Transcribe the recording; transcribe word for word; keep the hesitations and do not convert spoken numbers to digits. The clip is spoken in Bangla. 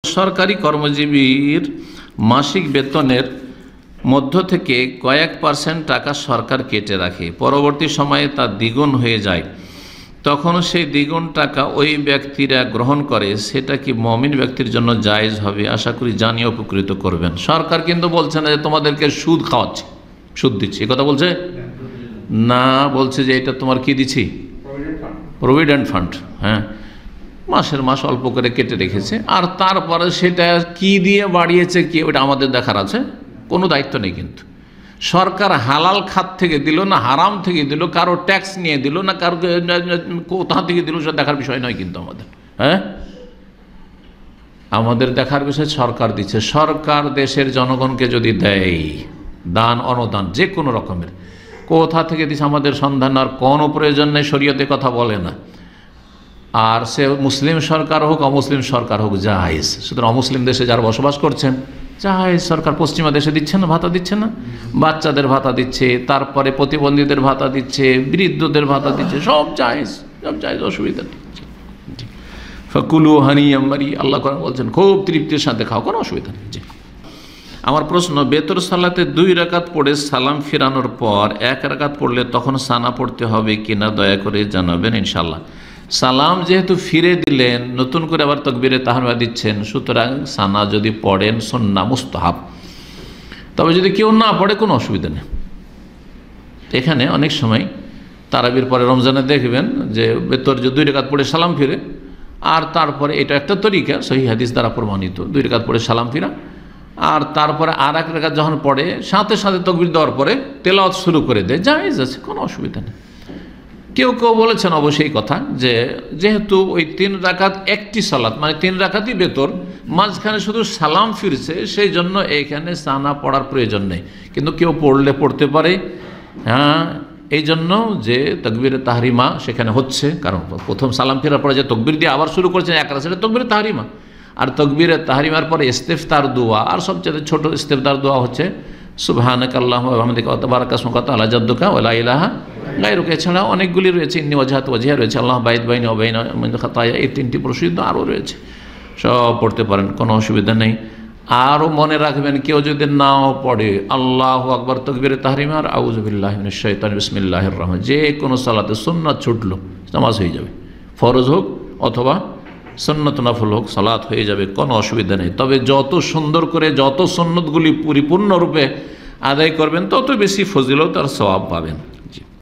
সরকারি কর্মজীবীর মাসিক বেতনের মধ্য থেকে কয়েক পার্সেন্ট টাকা সরকার কেটে রাখে, পরবর্তী সময়ে তা দ্বিগুণ হয়ে যায়, তখন সেই দ্বিগুণ টাকা ওই ব্যক্তিরা গ্রহণ করে, সেটা কি মুমিন ব্যক্তির জন্য জায়েজ হবে? আশা করি জানিয়ে উপকৃত করবেন। সরকার কিন্তু বলছে না যে তোমাদেরকে সুদ খাওয়াচ্ছে, সুদ দিচ্ছি, এই কথা বলছে না, বলছে যে এটা তোমার কি দিচ্ছি, প্রভিডেন্ট ফান্ড। হ্যাঁ, মাসের মাস অল্প করে কেটে রেখেছে, আর তারপরে সেটা কি দিয়ে বাড়িয়েছে কি ওটা আমাদের দেখার আছে, কোনো দায়িত্ব নেই। কিন্তু সরকার হালাল খাত থেকে দিল না হারাম থেকে দিল, কারো ট্যাক্স নিয়ে দিল না কারো কোথা থেকে দিল, সেটা দেখার বিষয় নয় কিন্তু আমাদের। হ্যাঁ, আমাদের দেখার বিষয় সরকার দিচ্ছে। সরকার দেশের জনগণকে যদি দেয় দান অনুদান যে কোনো রকমের, কোথা থেকে দিচ্ছে আমাদের সন্ধান আর কোনো প্রয়োজন নেই, শরীয়তে কথা বলে না। আর সে মুসলিম সরকার হোক অমুসলিম সরকার হোক জায়েজ। সুতরাং অমুসলিম দেশে যারা বসবাস করছেন জায়েজ, সরকার পশ্চিমা দেশে দিচ্ছে না, ভাতা দিচ্ছে না, বাচ্চাদের ভাতা দিচ্ছে, তারপরে প্রতিবন্ধীদের ভাতা দিচ্ছে, বৃদ্ধদের ভাতা দিচ্ছে, সব জায়েজ, সব জায়েজ, অসুবিধা নেই। ফাকুলু হানিয়াম মারি, আল্লাহ কোরআন বলছেন খুব তৃপ্তির সাথে খাও, কোনো অসুবিধা নেই। জি, আমার প্রশ্ন, বেতর সালাতে দুই রাকাত পড়ে সালাম ফিরানোর পর এক রাকাত পড়লে তখন সানা পড়তে হবে কিনা দয়া করে জানাবেন ইনশাআল্লাহ। সালাম যেহেতু ফিরে দিলেন, নতুন করে আবার তাকবীরে তাহরিমা দিচ্ছেন, সুতরাং সানা যদি পড়েন সুন্নাহ মুস্তাহাব, তবে যদি কেউ না পড়ে কোনো অসুবিধা নেই। এখানে অনেক সময় তারাবির পরে রমজানে দেখবেন যে বেতর যে দুই রাকাত পড়ে সালাম ফিরে, আর তারপরে এটা একটা তরিকা সহিহ হাদিস দ্বারা প্রমাণিত, দুই রাকাত পড়ে সালাম ফিরা, আর তারপরে আর এক রাকাত যখন পড়ে সাথে সাথে তাকবীর দেওয়ার পরে তেলাওয়াত শুরু করে দেয়, জায়েজ আছে, কোনো অসুবিধা নেই। কেউ কেউ বলেছেন অবশ্যই কথা যে যেহেতু ওই তিন রাকাত একটি সালাত, মানে তিন রাকাতই বেতর, মাঝখানে শুধু সালাম ফিরছে, সেই জন্য এইখানে সানা পড়ার প্রয়োজন নেই। কিন্তু কেউ পড়লে পড়তে পারে। হ্যাঁ, এই জন্য যে তাকবীরে তাহরিমা সেখানে হচ্ছে, কারণ প্রথম সালাম ফেরার পরে যে তকবীর দিয়ে আবার শুরু করেছেন এক রাকাত, সেটা তকবীরে তাহরিমা। আর তকবীরে তাহরিমার পরে ইস্তেফতার দোয়া, আর সবচেয়ে ছোট ইস্তেফতার দোয়া হচ্ছে সুবহানাকা আল্লাহুম্মা ওয়া বিহামদিকা ওয়া তাবারাকা ইসমুকা ওয়া তাআলা জাদ্দুকা ওয়া লা ইলাহা গায়রুকা। এছাড়াও অনেকগুলি রয়েছে, ইন্নী ওয়াজহাতু ওয়াজহিয়া রয়েছে, আল্লাহ বাইদ বাইনি ওয়া বাইনা মিন খাতায়া, এই তিনটি প্রসিদ্ধ আরও রয়েছে, সব পড়তে পারেন, কোনো অসুবিধা নেই। আরও মনে রাখবেন, কেউ যদি নাও পড়ে আল্লাহু আকবার তাকবীরে তাহরিমা আর আউযু বিল্লাহি মিনাশ শাইতানির বিসমিল্লাহির রহমান, যে কোনো সালাতে সুন্নাত ছুটলো নামাজ হয়ে যাবে, ফরজ হোক অথবা সুন্নত নফল হোক, সালাত হয়ে যাবে, কোনো অসুবিধা নেই। তবে যত সুন্দর করে যত সুন্নতগুলি পরিপূর্ণরূপে আদায় করবেন তত বেশি ফজিলত আর সওয়াব পাবেন।